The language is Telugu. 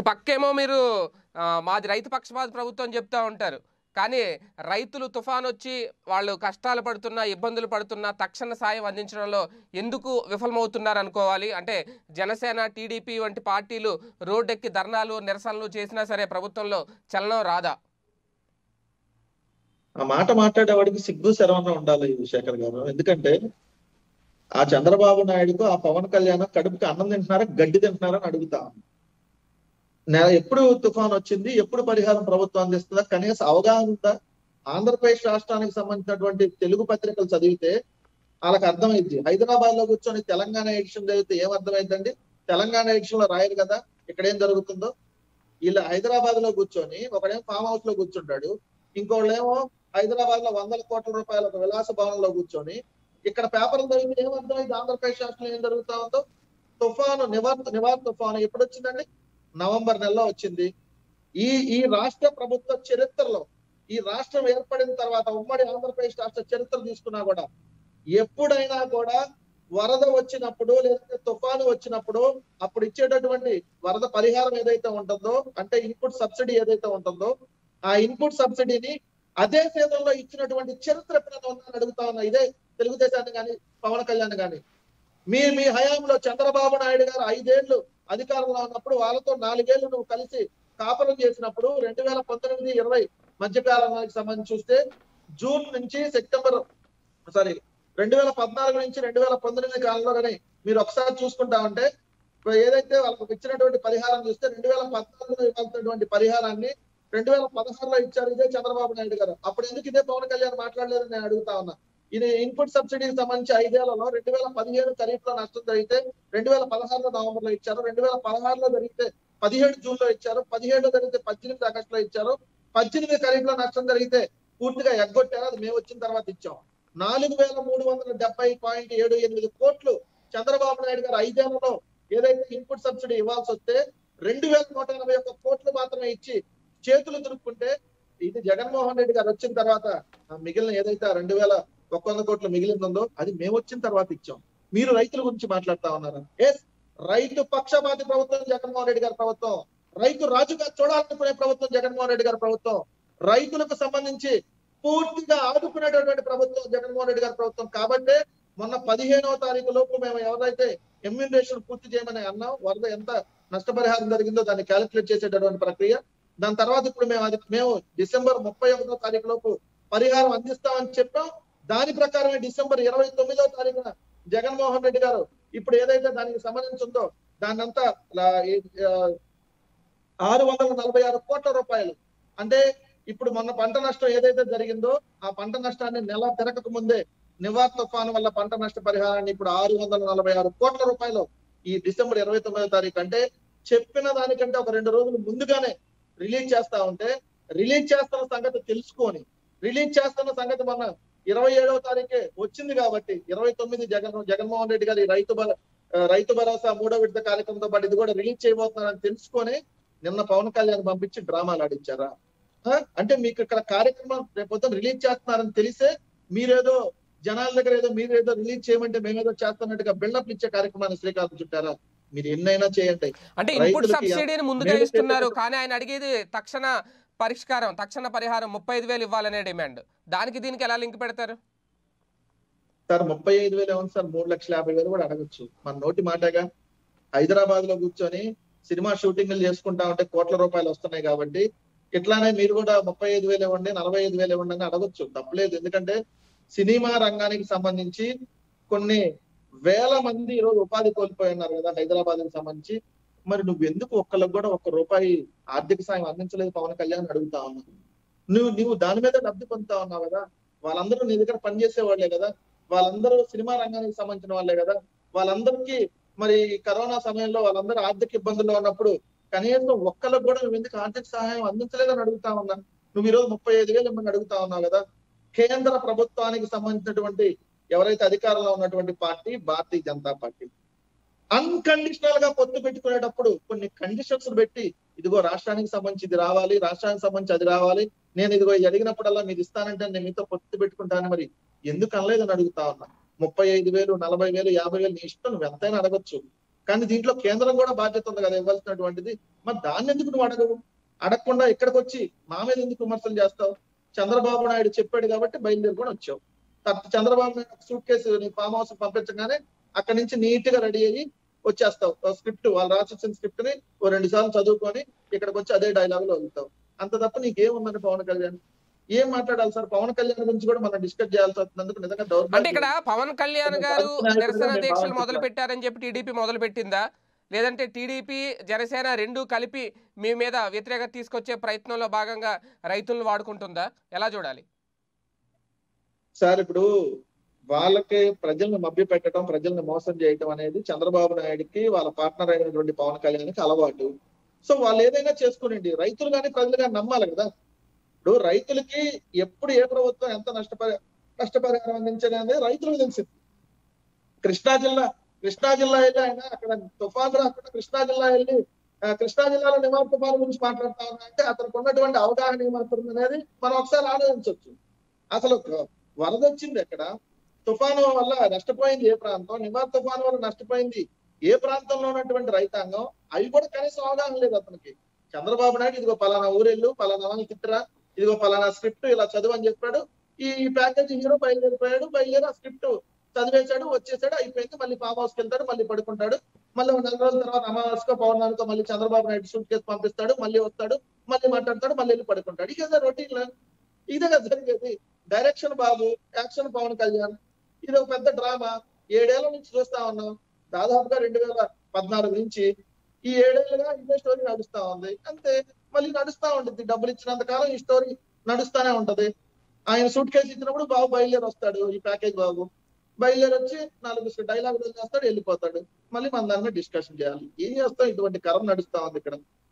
పక్కేమో మీరు మాది రైతు పక్షపాత ప్రభుత్వం చెప్తా ఉంటారు. కానీ రైతులు తుఫాను వచ్చి వాళ్ళు కష్టాలు పడుతున్నా, ఇబ్బందులు పడుతున్నా తక్షణ సాయం అందించడంలో ఎందుకు విఫలమవుతున్నారు అనుకోవాలి? అంటే జనసేన, టీడీపీ వంటి పార్టీలు రోడ్డెక్కి ధర్నాలు, నిరసనలు చేసినా సరే ప్రభుత్వంలో చలనం రాదా? ఆ మాట మాట్లాడేవాడికి సిగ్గు శరవణ ఉండాలి శేఖర్ గారు. ఎందుకంటే ఆ చంద్రబాబు నాయుడుకు ఆ పవన్ కళ్యాణ్ కడుపుకి అన్నం తింటున్నారా గడ్డి తింటున్నారా అని అడుగుతా. ఎప్పుడు తుఫాన్ వచ్చింది, ఎప్పుడు పరిహారం ప్రభుత్వం అందిస్తుందా కనీస అవగాహన ఉందా? ఆంధ్రప్రదేశ్ రాష్ట్రానికి సంబంధించినటువంటి తెలుగు పత్రికలు చదివితే వాళ్ళకి అర్థమైంది. హైదరాబాద్ లో కూర్చొని తెలంగాణ ఎడిషన్ చదివితే ఏం అర్థమైందండి? తెలంగాణ ఎడిషన్ లో రాయరు కదా ఇక్కడ ఏం జరుగుతుందో. వీళ్ళు హైదరాబాద్ లో కూర్చొని ఒకడేమో ఫామ్ హౌస్ లో కూర్చుంటాడు, ఇంకోళ్ళేమో హైదరాబాద్ లో 100 కోట్ల రూపాయల ఒక విలాస భవనంలో కూర్చొని ఇక్కడ పేపర్లు చదివితే ఏమర్థమైంది ఆంధ్రప్రదేశ్ రాష్ట్రంలో ఏం జరుగుతా ఉందో. తుఫాను నివార్ తుఫాను ఎప్పుడు వచ్చిందండి? నవంబర్ నెలలో వచ్చింది. ఈ రాష్ట్ర ప్రభుత్వ చరిత్రలో, ఈ రాష్ట్రం ఏర్పడిన తర్వాత ఉమ్మడి ఆంధ్రప్రదేశ్ రాష్ట్ర చరిత్ర తీసుకున్నా కూడా ఎప్పుడైనా కూడా వరద వచ్చినప్పుడు లేదంటే తుఫాను వచ్చినప్పుడు అప్పుడు ఇచ్చేటటువంటి వరద పరిహారం ఏదైతే ఉంటుందో, అంటే ఇన్పుట్ సబ్సిడీ ఏదైతే ఉంటుందో, ఆ ఇన్పుట్ సబ్సిడీని అదే సీజన్లో ఇచ్చినటువంటి చరిత్ర ఎప్పుడైనా ఉందని అడుగుతా ఉన్నా. ఇదే తెలుగుదేశాన్ని కానీ పవన్ కళ్యాణ్ కానీ. మీ హయాంలో చంద్రబాబు నాయుడు గారు 5 ఏళ్లు అధికారంలో ఉన్నప్పుడు వాళ్ళతో 4 ఏళ్లు నువ్వు కలిసి కాపురం చేసినప్పుడు 2019-20 మధ్యకాలానికి సంబంధించి చూస్తే జూన్ నుంచి సెప్టెంబర్ 2014 నుంచి 2019 కాలంలో కానీ మీరు ఒకసారి చూసుకుంటా ఉంటే ఏదైతే వాళ్ళకు ఇచ్చినటువంటి పరిహారం చూస్తే 2014లో ఇవ్వాల్సినటువంటి పరిహారాన్ని 2016లో ఇచ్చారు ఇదే చంద్రబాబు నాయుడు గారు. అప్పుడు ఎందుకు ఇదే పవన్ కళ్యాణ్ మాట్లాడలేదని నేను అడుగుతా ఉన్నా. ఇది ఇన్పుట్ సబ్సిడీకి సంబంధించి 5 ఏళ్లలో 2017 ఖరీఫ్ లో నష్టం జరిగితే 2016లో నవంబర్ లో ఇచ్చారు, 2016లో జరిగితే 17 జూన్ లో ఇచ్చారు, 17లో జరిగితే 18 ఆగస్టులో ఇచ్చారు, 18 ఖరీఫ్ లో నష్టం జరిగితే పూర్తిగా ఎగ్గొట్టారు. అది మేము వచ్చిన తర్వాత ఇచ్చాం. 4370.78 కోట్లు చంద్రబాబు నాయుడు గారు 5 ఏళ్లలో ఏదైతే ఇన్పుట్ సబ్సిడీ ఇవ్వాల్సి వస్తే 2181 కోట్లు మాత్రమే ఇచ్చి చేతులు దురుక్కుంటే, ఇది జగన్మోహన్ రెడ్డి గారు వచ్చిన తర్వాత మిగిలిన ఏదైతే 2100 కోట్లు మిగిలిందో అది మేము వచ్చిన తర్వాత ఇచ్చాం. మీరు రైతుల గురించి మాట్లాడుతా ఉన్నారు. ఎస్, రైతు పక్షపాతి ప్రభుత్వం జగన్మోహన్ రెడ్డి గారి ప్రభుత్వం. రైతు రాజుగా చూడాలనుకునే ప్రభుత్వం జగన్మోహన్ రెడ్డి గారి ప్రభుత్వం. రైతులకు సంబంధించి పూర్తిగా ఆదుకునేటటువంటి ప్రభుత్వం జగన్మోహన్ రెడ్డి గారి ప్రభుత్వం. కాబట్టి మొన్న 15వ తారీఖు లోపు మేము ఎవరైతే ఎమ్యూనరేషన్ పూర్తి చేయమని అన్నాం, వరద ఎంత నష్టపరిహారం జరిగిందో దాన్ని క్యాలిక్యులేట్ చేసేటటువంటి ప్రక్రియ. దాని తర్వాత ఇప్పుడు మేము డిసెంబర్ 31వ తారీఖు లోపు పరిహారం అందిస్తామని చెప్పాం. దాని ప్రకారమే డిసెంబర్ 29వ తారీఖున జగన్మోహన్ రెడ్డి గారు ఇప్పుడు ఏదైతే దానికి సంబంధించి ఉందో దాన్నంతా 646 కోట్ల రూపాయలు, అంటే ఇప్పుడు మొన్న పంట నష్టం ఏదైతే జరిగిందో ఆ పంట నష్టాన్ని నెల తిరగక ముందే నివార్ తుఫాను వల్ల పంట నష్ట పరిహారాన్ని ఇప్పుడు 646 కోట్ల రూపాయలు ఈ డిసెంబర్ 29వ తారీఖు, అంటే చెప్పిన దానికంటే ఒక 2 రోజులు ముందుగానే రిలీజ్ చేస్తా ఉంటే, రిలీజ్ చేస్తున్న సంగతి తెలుసుకొని రిలీజ్ చేస్తున్న సంగతి మొన్న 27వ తారీఖే వచ్చింది కాబట్టి 29 జగన్మోహన్ రెడ్డి గారి రైతు భరోసా 3వ విడత కార్యక్రమంతో పాటు ఇది కూడా రిలీజ్ చేయబోతున్నారని తెలుసుకొని నిన్న పవన్ కళ్యాణ్ పంపించి డ్రామాలు ఆడించారా? అంటే మీకు ఇక్కడ కార్యక్రమం రేపొద్దున రిలీజ్ చేస్తున్నారని తెలిసే మీరేదో జనాల దగ్గర మీరేదో రిలీజ్ చేయమంటే మేమేదో చేస్తున్నట్టుగా బిల్డప్ ఇచ్చే కార్యక్రమాన్ని శ్రీకారం చుట్టారా? మీరు ఎన్నైనా చేయండి. అంటే ఇన్పుట్ సబ్సిడీని ముందుగా ఇస్తున్నారు, కానీ ఆయన అడిగేది తక్షణ పరిష్కారం, తక్షణ పరిహారం 35,000 ఇవ్వాలనే డిమాండ్. దానికి దీనికి ఎలా లింక్ పెడతారు సార్? 35,000 ఏమన్నా సార్? 3,50,000 కూడా అడగచ్చు. మన నోటి మాటగా హైదరాబాద్ లో కూర్చొని సినిమా షూటింగ్లు చేసుకుంటా ఉంటే కోట్ల రూపాయలు వస్తున్నాయి కాబట్టి ఇట్లానే మీరు కూడా 35,000 ఇవ్వండి, 45,000 ఇవ్వండి అని అడగచ్చు, తప్పలేదు. ఎందుకంటే సినిమా రంగానికి సంబంధించి కొన్ని వేల మంది ఈరోజు ఉపాధి కోల్పోయి ఉన్నారు కదా హైదరాబాద్ కి సంబంధించి. మరి నువ్వు ఎందుకు ఒక్కళ్ళకి కూడా ₹1 ఆర్థిక సాయం అందించలేదు పవన్ కళ్యాణ్ అడుగుతా ఉన్నావు. నువ్వు దాని మీద లబ్ధి పొందుతా ఉన్నావు కదా. వాళ్ళందరూ నీ దగ్గర పనిచేసే వాళ్ళే కదా, వాళ్ళందరూ సినిమా రంగానికి సంబంధించిన వాళ్ళే కదా. వాళ్ళందరికీ మరి కరోనా సమయంలో వాళ్ళందరూ ఆర్థిక ఇబ్బందుల్లో ఉన్నప్పుడు కనీసం ఒక్కళ్ళకు కూడా నువ్వు ఎందుకు ఆర్థిక సహాయం అందించలేదని అడుగుతా ఉన్నా. నువ్వు ఈరోజు 35,000 ఇమ్మని అడుగుతా ఉన్నావు కదా. కేంద్ర ప్రభుత్వానికి సంబంధించినటువంటి ఎవరైతే అధికారంలో ఉన్నటువంటి party Bharatiya Janata Party unconditional గా పొత్తు పెట్టుకునేటప్పుడు కొన్ని కండిషన్స్ పెట్టి, ఇదిగో రాష్ట్రానికి సంబంధించి ఇది రావాలి, రాష్ట్రానికి సంబంధించి అది రావాలి, నేను ఇదిగో అడిగినప్పుడల్లా మీరు ఇస్తానంటే నేను మీతో పొత్తు పెట్టుకుంటాను, మరి ఎందుకు అనలేదని అడుగుతా ఉన్నా. 35,000, 40,000, 50,000 నీ ఇష్టం, నువ్వు ఎంతైనా అడగొచ్చు. కానీ దీంట్లో కేంద్రం కూడా బాధ్యత ఉంది కదా ఇవ్వాల్సినటువంటిది. మరి దాన్ని ఎందుకు నువ్వు అడగవు? అడగకుండా ఇక్కడికి వచ్చి మా మీద ఎందుకు విమర్శలు చేస్తావు? చంద్రబాబు నాయుడు చెప్పాడు కాబట్టి బయలుదేరి కూడా వచ్చావు. చంద్రబాబు నాయుడు సూట్ కేసు నీ ఫామ్ హౌస్ పంపించగానే అక్కడి నుంచి నీట్ గా రెడీ అయ్యి వచ్చేస్తావు. స్క్రిప్ట్ వాళ్ళు రాసిన స్క్రిప్ట్ ని 2 సార్లు చదువుకొని ఇక్కడికి వచ్చి అదే డైలాగ్ లో వెళ్తావు. అంత తప్ప నీకేముందని పవన్ కళ్యాణ్? ఏం మాట్లాడాలి సార్? పవన్ కళ్యాణ్ గురించి కూడా మనం డిస్కస్ చేయాల్సి వస్తున్నందుకు నిజంగా అంటే దౌర్భాగ్యం. ఇక్కడ పవన్ కళ్యాణ్ గారు నిరసన దీక్షలు మొదలు పెట్టారని చెప్పి టీడీపీ మొదలు పెట్టిందా, లేదంటే టీడీపీ జనసేన రెండు కలిపి మీ మీద వ్యతిరేకత తీసుకొచ్చే ప్రయత్నంలో భాగంగా రైతులను వాడుకుంటుందా? ఎలా చూడాలి సార్? ఇప్పుడు వాళ్ళకి ప్రజల్ని మభ్య పెట్టడం, ప్రజల్ని మోసం చేయడం అనేది చంద్రబాబు నాయుడుకి వాళ్ళ పార్ట్నర్ అయినటువంటి పవన్ కళ్యాణ్కి అలవాటు. సో వాళ్ళు ఏదైనా చేసుకునండి, రైతులు కానీ ప్రజలు కానీ నమ్మాలి కదా. ఇప్పుడు రైతులకి ఎప్పుడు ఏ ప్రభుత్వం ఎంత నష్టపరిహారం అందించడం రైతులకు తెలిసింది. కృష్ణా జిల్లా వెళ్ళి ఆయన అక్కడ తుఫాను రాకుండా కృష్ణా జిల్లా వెళ్ళి కృష్ణా జిల్లాలో నివారణ తుఫాను గురించి మాట్లాడుతా ఉన్నా అంటే అతనికి ఉన్నటువంటి అవగాహన ఏమవుతుంది అనేది మనం ఒకసారి ఆలోచించవచ్చు. అసలు వరద వచ్చింది ఎక్కడ, తుఫాను వల్ల నష్టపోయింది ఏ ప్రాంతం, నివార్ తుఫాను వల్ల నష్టపోయింది ఏ ప్రాంతంలో ఉన్నటువంటి రైతాంగం, అవి కూడా కనీసం అవగాహన లేదు అతనికి. చంద్రబాబు నాయుడు ఇదిగో పలానా ఊరెళ్ళు, పలానా వాళ్ళని తిట్టరా, ఇదిగో పలానా స్క్రిప్ట్ ఇలా చదువు అని చెప్పాడు. ఈ ప్యాకేజీ హీరో బయలుదేరి ఆ స్క్రిప్ట్ చదివేశాడు, వచ్చేసాడు, అయిపోయింది. మళ్ళీ ఫామ్ హౌస్కి వెళ్తాడు, మళ్ళీ పడుకుంటాడు. మళ్ళీ 4 రోజుల తర్వాత అమావాస్యకో పౌర్ణానికో మళ్ళీ చంద్రబాబు నాయుడు సూట్ కేసు పంపిస్తాడు, మళ్ళీ వస్తాడు, మళ్ళీ మాట్లాడతాడు, మళ్ళీ వెళ్ళి పడుకుంటాడు. ఇదే రొటీన్, ఇదే కదా జరిగేది. Direction Babu, action Pawan Kalyan. ఇది ఒక పెద్ద డ్రామా 7 ఏళ్ల నుంచి చూస్తా ఉన్నాం. దాదాపుగా 2014 నుంచి ఈ 7 ఏళ్ళుగా ఇదే స్టోరీ నడుస్తా ఉంది. అంతే, మళ్ళీ నడుస్తా ఉంటుంది. డబ్బులు ఇచ్చినంత కాలం ఈ స్టోరీ నడుస్తానే ఉంటది. ఆయన సూట్ కేసు ఇచ్చినప్పుడు బాబు బయలుదేరి వస్తాడు, ఈ ప్యాకేజ్ బాబు బయలుదేరి వచ్చి 4 డైలాగులు చేస్తాడు, వెళ్ళిపోతాడు. మళ్ళీ మన దాని మీద డిస్కషన్ చేయాలి. ఏం చేస్తాం? ఇటువంటి కరం నడుస్తా ఉంది ఇక్కడ.